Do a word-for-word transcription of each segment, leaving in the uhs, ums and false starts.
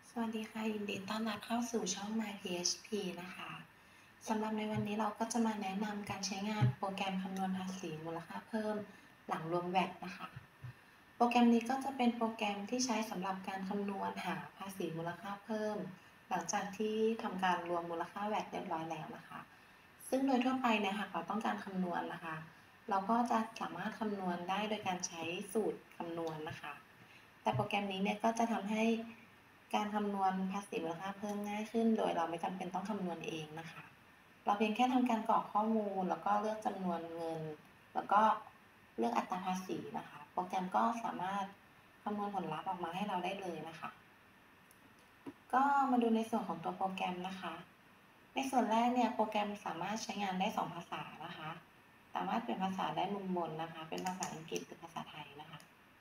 สวัสดีค่ะยินดีต้อนรับเข้าสู่ช่อง My พี เอช พี นะคะสำหรับในวันนี้เราก็จะมาแนะนำการใช้งานโปรแกรมคำนวณภาษีมูลค่าเพิ่มหลังรวม แวต นะคะโปรแกรมนี้ก็จะเป็นโปรแกรมที่ใช้สำหรับการคำนวณหาภาษีมูลค่าเพิ่มหลังจากที่ทำการรวมมูลค่า แวต เรียบร้อยแล้วนะคะซึ่งโดยทั่วไปเนี่ยหากเราต้องการคำนวณนะคะเราก็จะสามารถคำนวณได้โดยการใช้สูตรคำนวณนะคะแต่โปรแกรมนี้เนี่ยก็จะทำให้การคำนวณภาษีมูลค่าเพิ่มง่ายขึ้นโดยเราไม่จำเป็นต้องคำนวณเองนะคะเราเพียงแค่ทำการกรอกข้อมูลแล้วก็เลือกจำนวนเงินแล้วก็เลือกอัตราภาษีนะคะโปรแกรมก็สามารถคำนวณผลลัพธ์ออกมาให้เราได้เลยนะคะก็มาดูในส่วนของตัวโปรแกรมนะคะในส่วนแรกเนี่ยโปรแกรมสามารถใช้งานได้สองภาษานะคะสามารถเปลี่ยนภาษาได้มุมบนนะคะเป็นภาษาอังกฤษหรือภาษาไทยนะคะ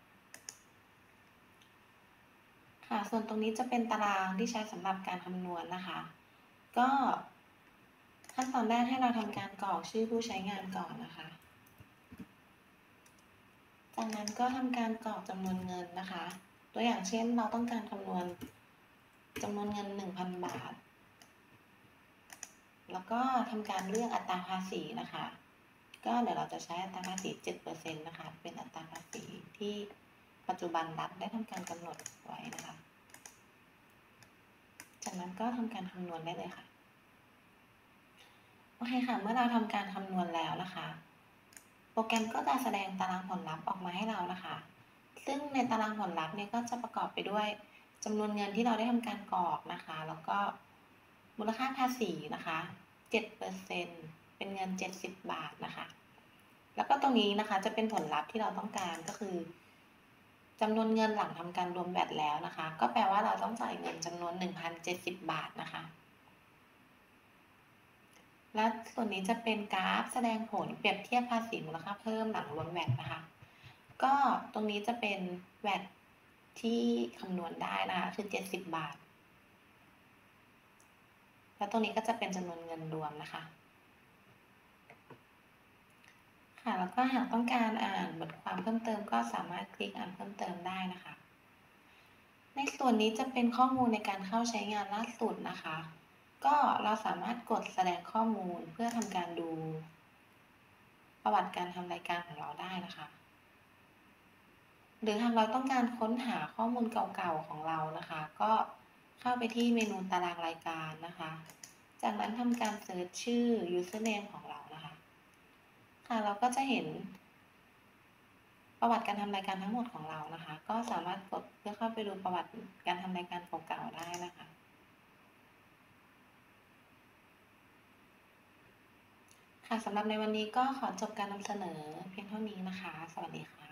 ค่ะส่วนตรงนี้จะเป็นตารางที่ใช้สำหรับการคำนวณนะคะก็ขั้นตอนแรกให้เราทำการกรอกชื่อผู้ใช้งานก่อนนะคะจากนั้นก็ทำการกรอกจำนวนเงินนะคะตัวอย่างเช่นเราต้องการคำนวณจำนวนเงิน หนึ่งพัน บาทแล้วก็ทำการเลือกอัตราภาษีนะคะก็เดี๋ยวเราจะใช้อัตราภาษี เจ็ดเปอร์เซ็นต์ นะคะเป็นอัตราภาษีที่ปัจจุบันรัฐได้ทำการกำหนดไว้นะคะจากนั้นก็ทำการคำนวณได้เลยค่ะโอเคค่ะเมื่อเราทำการคำนวณแล้วนะคะโปรแกรมก็จะแสดงตารางผลลัพธ์ออกมาให้เรานะคะซึ่งในตารางผลลัพธ์เนี่ยก็จะประกอบไปด้วยจำนวนเงินที่เราได้ทำการกรอกนะคะแล้วก็มูลค่าภาษีนะคะ เจ็ดเปอร์เซ็นต์ เป็นเงินเจ็ดสิบบาทนะคะแล้วก็ตรงนี้นะคะจะเป็นผลลัพธ์ที่เราต้องการก็คือจำนวนเงินหลังทำการรวม แวต แล้วนะคะก็แปลว่าเราต้องจ่ายเงินจำนวน หนึ่งพันเจ็ดสิบ บาทนะคะและส่วนนี้จะเป็นกราฟแสดงผลเปรียบเทียบภาษีมูลค่าเพิ่มหลังรวม แวต นะคะก็ตรงนี้จะเป็น แวต ที่คำนวณได้นะคะคือเจ็ดสิบบาทแล้วตรงนี้ก็จะเป็นจำนวนเงินรวมนะคะค่ะแล้วก็หากต้องการอ่านบทความเพิ่มเติมก็สามารถคลิกอ่านเพิ่มเติมได้นะคะในส่วนนี้จะเป็นข้อมูลในการเข้าใช้งานล่าสุดนะคะก็เราสามารถกดแสดงข้อมูลเพื่อทำการดูประวัติการทำรายการของเราได้นะคะหรือหากเราต้องการค้นหาข้อมูลเก่าๆของเรานะคะก็เข้าไปที่เมนูตารางรายการนะคะจากนั้นทำการเสิร์ชชื่อ username ของเรานะคะค่ะเราก็จะเห็นประวัติการทำรายการทั้งหมดของเรานะคะก็สามารถกดเพื่อเข้าไปดูประวัติการทำรายการเก่าๆได้นะคะค่ะสำหรับในวันนี้ก็ขอจบการนำเสนอเพียงเท่านี้นะคะสวัสดีค่ะ